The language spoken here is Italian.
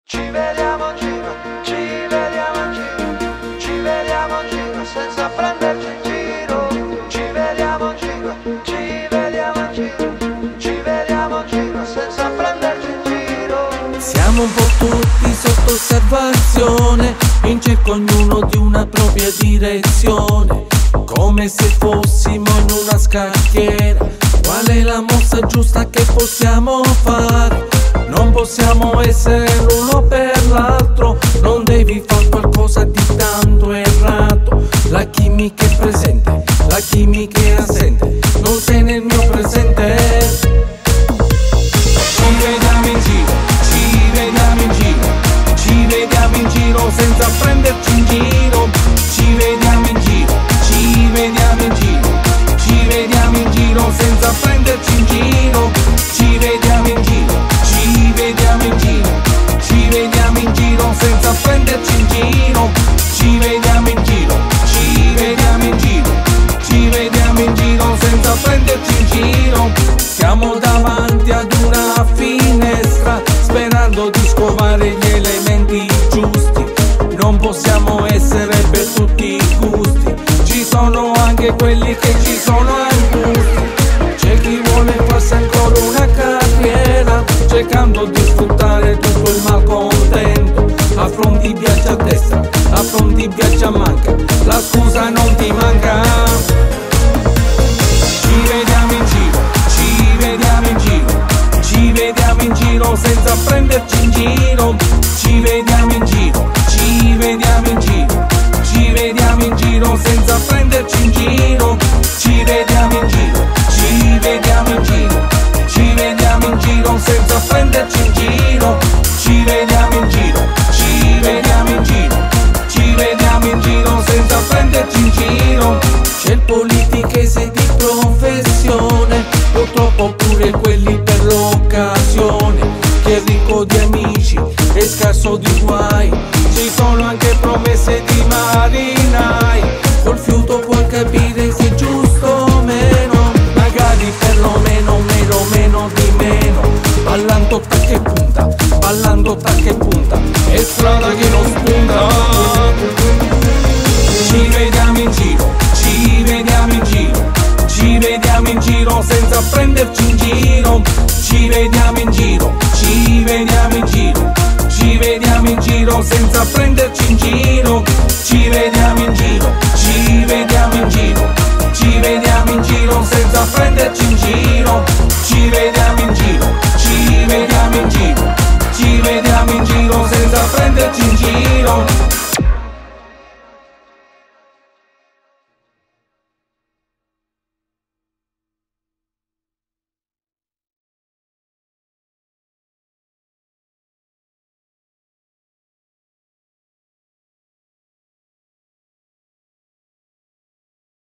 Ci vediamo in giro, ci vediamo in giro, ci vediamo in giro senza prenderci in giro. Ci vediamo in giro, ci vediamo in giro, ci vediamo in giro senza prenderci in giro. Siamo un po' tutti sotto osservazione, in cerca ognuno di una propria direzione, come se fossimo in una scacchiera. Qual è la mossa giusta che possiamo fare? Non possiamo essere l'uno per l'altro, non devi fare qualcosa di tanto errato. La chimica è presente, la chimica è assente, non sei nel mio presente. Ci vediamo in giro, ci vediamo in giro, ci vediamo in giro senza prenderci in giro. Ci vediamo in giro, ci vediamo in giro, ci vediamo in giro senza prenderci in giro. Ci vediamo in giro, ci vediamo in giro, ci vediamo in giro senza prenderci in giro. Ci vediamo in giro, ci vediamo in giro, ci vediamo in giro senza prenderci in giro. Siamo davanti ad una finestra sperando di scovare gli elementi giusti. Non possiamo essere per tutti i gusti, ci sono anche quelli che ci sono angusti. C'è chi vuole farsi ancora una carriera cercando di sfruttare tutto il malcontento. Affronti viaggia a destra, affronti viaggia a manca, la scusa non ti manca. Ci vediamo in giro, ci vediamo in giro, ci vediamo in giro senza prenderci in giro. Ci vediamo in giro, ci vediamo in giro, ci vediamo in giro senza prenderci in giro. Ci vediamo in giro, ci vediamo in giro, ci vediamo in giro senza prenderci in giro. Ci vediamo in giro, ci vediamo in giro, ci vediamo in giro senza prenderci in giro. C'è il politichese di professione, purtroppo pure quelli per l'occasione. Chi è ricco di amici e scarso di guai, ci sono anche promesse di marinai. Col fiuto puoi capire se è giusto o meno, magari perlomeno meno di meno. Ballando tacca e punta, ballando tacca e punta, è strada che non spunta. Ci vediamo in giro, ci vediamo in giro, ci vediamo in giro senza prenderci in giro. Ci vediamo in giro, ci vediamo in giro, ci vediamo in giro senza prenderci in giro. Ci vediamo in giro, ci vediamo in giro, ci vediamo in giro senza prenderci in giro.